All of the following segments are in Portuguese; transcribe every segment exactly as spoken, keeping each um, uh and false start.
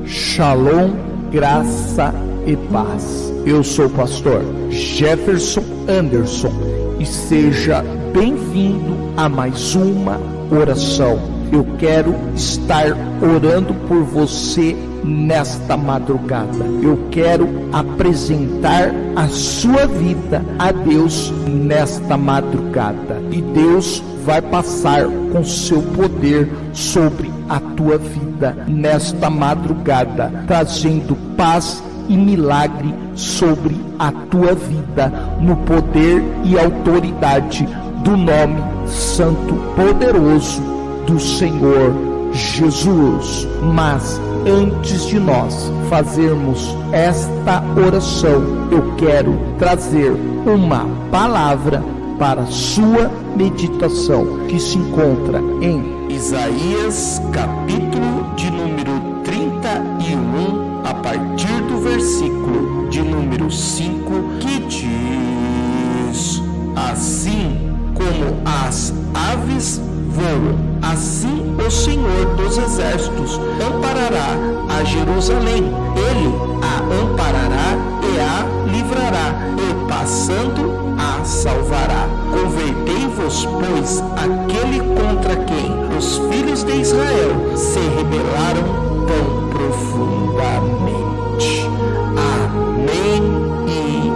Shalom, graça e paz. Eu sou o pastor Jefferson Anderson e seja bem-vindo a mais uma oração. Eu quero estar orando por você nesta madrugada. Eu quero apresentar a sua vida a Deus nesta madrugada. E Deus vai passar com seu poder sobre a tua vida nesta madrugada, trazendo paz e milagre sobre a tua vida, no poder e autoridade do nome santo poderoso do Senhor Jesus. Mas antes de nós fazermos esta oração, eu quero trazer uma palavra para a sua meditação, que se encontra em Isaías, capítulo de número trinta e um, a partir do versículo de número cinco, que diz: assim como as aves voam, assim o Senhor dos Exércitos amparará a Jerusalém. Ele a amparará e a livrará, e passando a salvará. Convertei-vos, pois, àquele contra quem os filhos de Israel se rebelaram tão profundamente. Amém e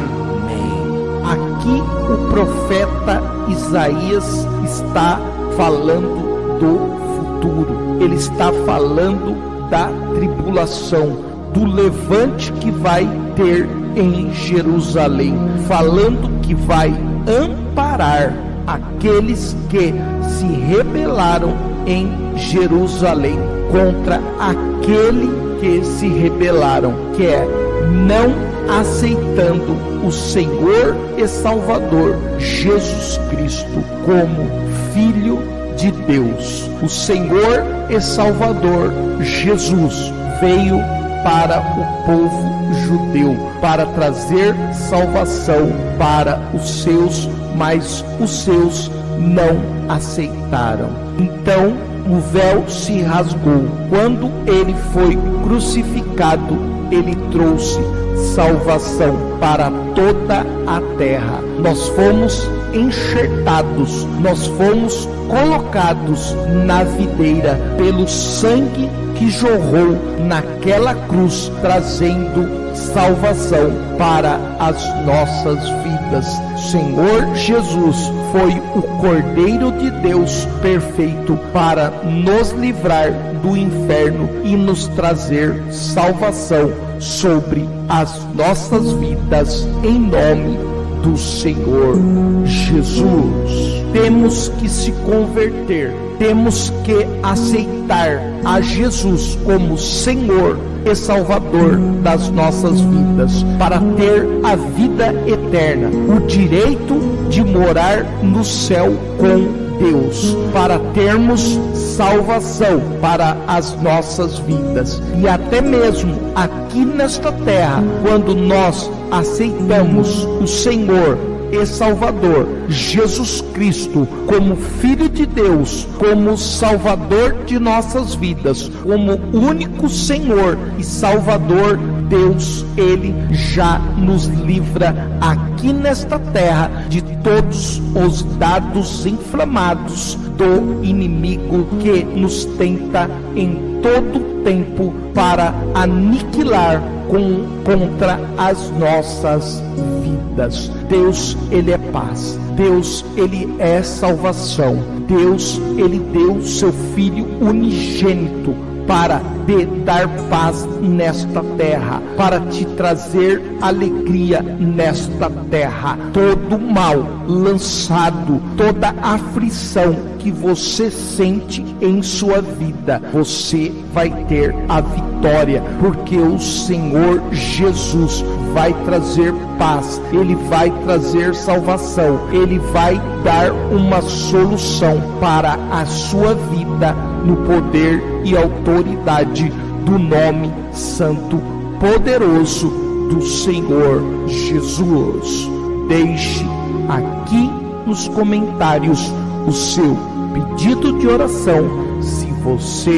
amém. Aqui o profeta Isaías está falando do futuro. Ele está falando da tribulação, do levante que vai ter em Jerusalém, falando que vai amparar aqueles que se rebelaram em Jerusalém contra aquele que se rebelaram, que é não aceitando o Senhor e Salvador Jesus Cristo como Filho de Deus. O Senhor e Salvador Jesus veio para o povo judeu, para trazer salvação para os seus, mas os seus não aceitaram. Então o véu se rasgou. Quando ele foi crucificado, ele trouxe salvação para toda a terra. Nós fomos enxertados, nós fomos colocados na videira pelo sangue que jorrou naquela cruz, trazendo salvação para as nossas vidas. Senhor Jesus foi o Cordeiro de Deus perfeito para nos livrar do inferno e nos trazer salvação sobre as nossas vidas, em nome do Senhor Jesus. Temos que se converter, temos que aceitar a Jesus como Senhor e Salvador das nossas vidas, para ter a vida eterna, o direito de morar no céu com Deus, para termos salvação para as nossas vidas. E até mesmo aqui nesta terra, quando nós aceitamos o Senhor e Salvador Jesus Cristo como Filho de Deus, como Salvador de nossas vidas, como único Senhor e Salvador, Deus, Ele já nos livra aqui nesta terra de todos os dados inflamados do inimigo que nos tenta em todo tempo para aniquilar com, contra as nossas vidas. Deus, Ele é paz. Deus, Ele é salvação. Deus, Ele deu seu Filho unigênito para te dar paz nesta terra, para te trazer alegria nesta terra. Todo mal lançado, toda aflição que você sente em sua vida, você vai ter a vitória, porque o Senhor Jesus vai trazer paz, Ele vai trazer salvação, Ele vai dar uma solução para a sua vida, no poder e autoridade do nome santo poderoso do Senhor Jesus. Deixe aqui nos comentários o seu pedido de oração, se você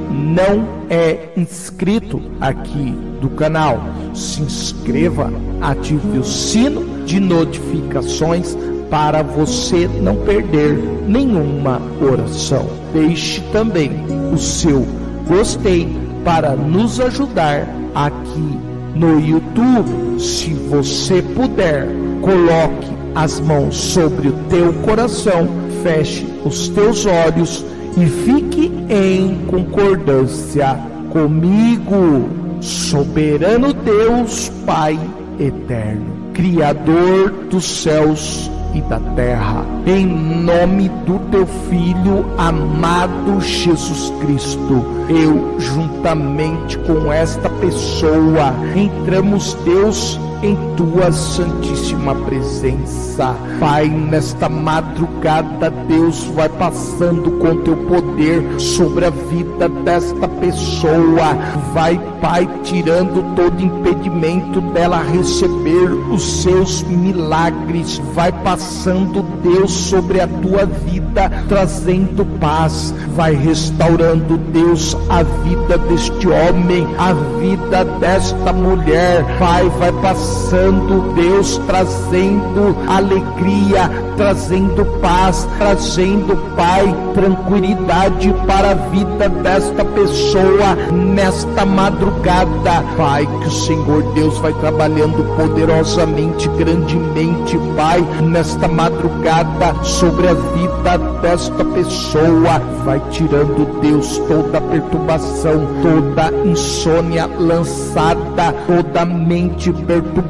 não é inscrito aqui do canal, se inscreva, ative o sino de notificações para você não perder nenhuma oração. Deixe também o seu gostei para nos ajudar aqui no YouTube. Se você puder, coloque as mãos sobre o teu coração, feche os teus olhos e fique em concordância comigo. Soberano Deus, Pai eterno, Criador dos céus e da terra, em nome do teu Filho amado Jesus Cristo, eu juntamente com esta pessoa entramos, Deus, em tua santíssima presença. Pai, nesta madrugada, Deus, vai passando com teu poder sobre a vida desta pessoa. Vai, Pai, tirando todo impedimento dela receber os seus milagres. Vai passando, Deus, sobre a tua vida, trazendo paz. Vai restaurando, Deus, a vida deste homem, a vida desta mulher. Pai, vai passando Passando, Deus, trazendo alegria, trazendo paz, trazendo, Pai, tranquilidade para a vida desta pessoa nesta madrugada. Pai, que o Senhor Deus vai trabalhando poderosamente, grandemente, Pai, nesta madrugada sobre a vida desta pessoa. Vai tirando, Deus, toda perturbação, toda insônia lançada, toda mente perturbada,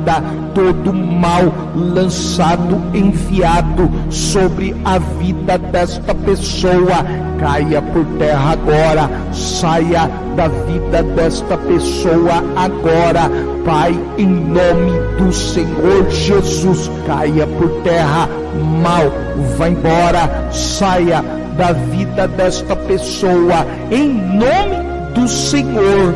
todo mal lançado, enviado sobre a vida desta pessoa, caia por terra agora, saia da vida desta pessoa agora, Pai, em nome do Senhor Jesus, caia por terra, mal, vá embora, saia da vida desta pessoa, em nome do Senhor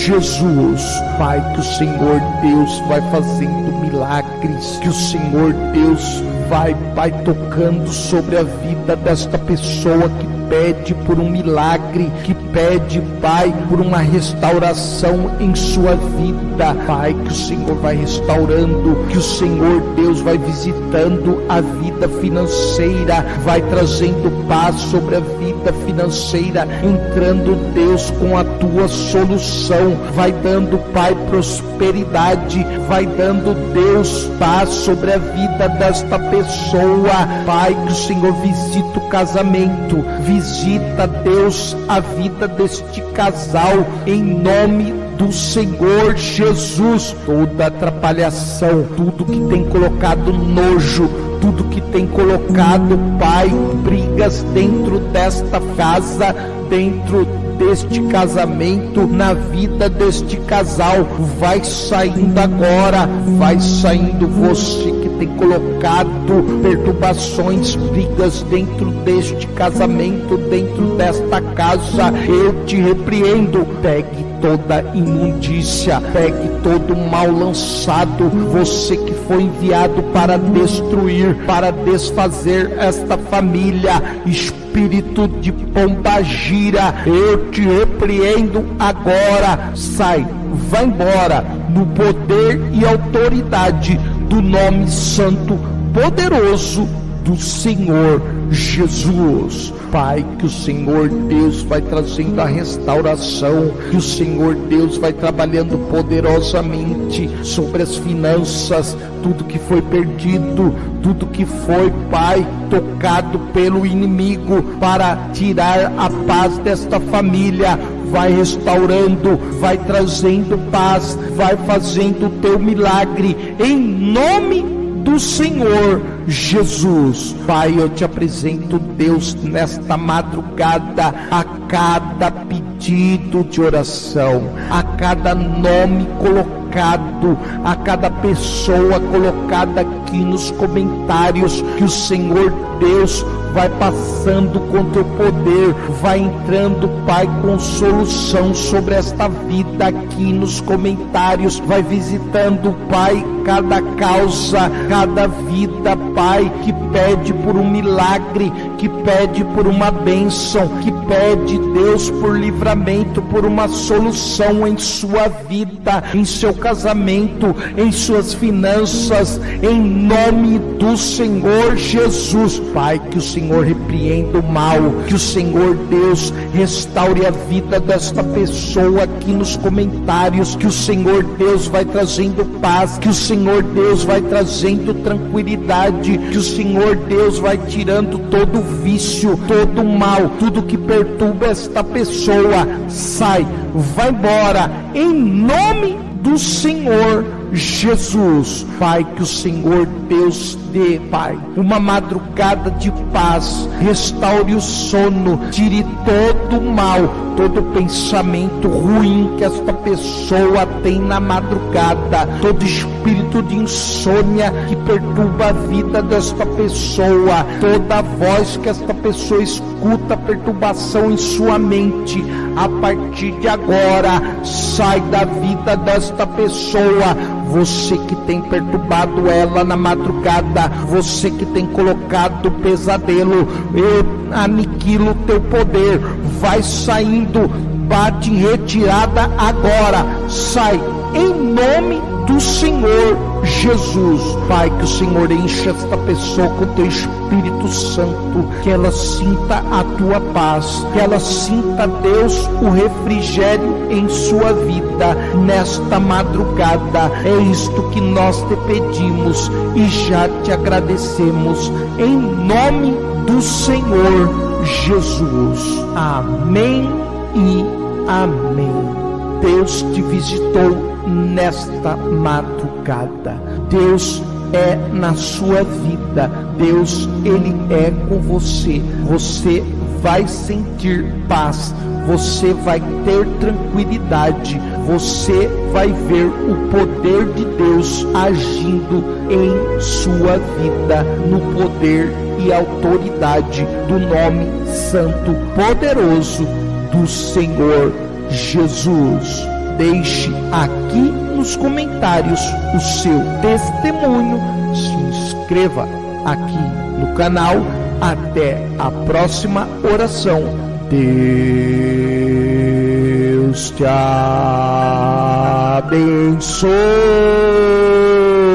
Jesus. Pai, que o Senhor Deus vai fazendo milagres, que o Senhor Deus vai, Pai, tocando sobre a vida desta pessoa que pede por um milagre, que pede, Pai, por uma restauração em sua vida. Pai, que o Senhor vai restaurando, que o Senhor Deus vai visitando a vida financeira, vai trazendo paz sobre a vida financeira, entrando, Deus, com a tua solução, vai dando, Pai, prosperidade, vai dando, Deus, paz sobre a vida desta pessoa. Pai, que o Senhor visita o casamento, visita, Deus, a vida deste casal, em nome do Senhor Jesus. Toda atrapalhação, tudo que tem colocado nojo, tudo que tem colocado, Pai, brigas dentro desta casa, dentro deste casamento, na vida deste casal, vai saindo agora, vai saindo. Você que tem colocado perturbações, brigas dentro deste casamento, dentro desta casa, eu te repreendo. Pegue toda imundícia, pegue todo mal lançado, você que foi enviado para destruir, para desfazer esta família, espírito de pombagira, eu te repreendo agora. Sai, vai embora, no poder e autoridade do nome santo, poderoso do Senhor Jesus. Pai, que o Senhor Deus vai trazendo a restauração, que o Senhor Deus vai trabalhando poderosamente sobre as finanças, tudo que foi perdido, tudo que foi, Pai, tocado pelo inimigo para tirar a paz desta família, vai restaurando, vai trazendo paz, vai fazendo o teu milagre, em nome do Senhor Jesus. Pai, eu te apresento, Deus, nesta madrugada, a cada pedido de oração, a cada nome colocado, a cada pessoa colocada aqui nos comentários, que o Senhor Deus vai passando com teu poder, vai entrando, Pai, com solução sobre esta vida aqui nos comentários, vai visitando, Pai, cada causa, cada vida, Pai, que pede por um milagre, que pede por uma bênção, que pede, Deus, por livramento, por uma solução em sua vida, em seu casamento, em suas finanças, em nome do Senhor Jesus. Pai, que o Senhor repreenda o mal, que o Senhor, Deus, restaure a vida desta pessoa aqui nos comentários, que o Senhor, Deus, vai trazendo paz, que o Senhor, Deus, vai trazendo tranquilidade, que o Senhor, Deus, vai tirando todo o vício, todo o mal, tudo que perturba esta pessoa, sai, vai embora, em nome do Senhor Jesus. Pai, que o Senhor, Deus, dê, Pai, uma madrugada de paz, restaure o sono, tire todo o mal, todo pensamento ruim que esta pessoa tem na madrugada, todo espírito de insônia que perturba a vida desta pessoa, toda voz que esta pessoa escuta, perturbação em sua mente, a partir de agora, sai da vida desta pessoa. Você que tem perturbado ela na madrugada, você que tem colocado pesadelo, eu aniquilo o teu poder, vai saindo, bate em retirada agora, sai, em nome do Senhor Jesus. Pai, que o Senhor encha esta pessoa com o teu Espírito Santo, que ela sinta a tua paz, que ela sinta, Deus, o refrigério em sua vida nesta madrugada. É isto que nós te pedimos e já te agradecemos, em nome do Senhor Jesus. Amém e amém. Deus te visitou nesta madrugada. Deus é na sua vida. Deus, Ele é com você. Você vai sentir paz. Você vai ter tranquilidade. Você vai ver o poder de Deus agindo em sua vida, no poder e autoridade do nome santo, poderoso do Senhor Jesus. Deixe aqui nos comentários o seu testemunho, se inscreva aqui no canal. Até a próxima oração. Deus te abençoe.